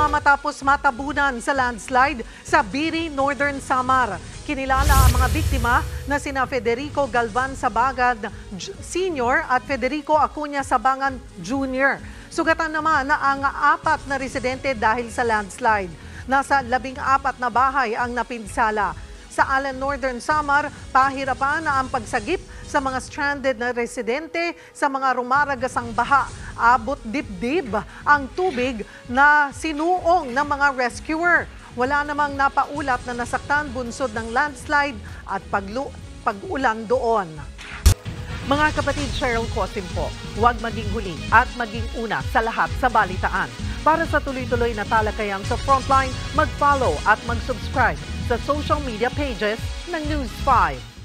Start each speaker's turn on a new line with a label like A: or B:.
A: matapos matabunan sa landslide sa Biri, Northern Samar. Kinilala ang mga biktima na sina Federico Galvan Sabangan Sr. at Federico Acuña Sabangan Jr. Sugatan naman na ang 4 na residente dahil sa landslide. Nasa 14 na bahay ang napinsala. Sa Allen, Northern Samar, pahirapan na ang pagsagip sa mga stranded na residente sa mga rumaragasang baha. Abot dibdib ang tubig na sinuong ng mga rescuer. Wala namang napaulat na nasaktan bunsod ng landslide at pag-ulan doon. Mga kapatid, Cheryl Cosim po, huwag maging huli at maging una sa lahat sa balitaan. Para sa tuloy-tuloy na talakayan sa Frontline, mag-follow at mag-subscribe sa social media pages ng News 5.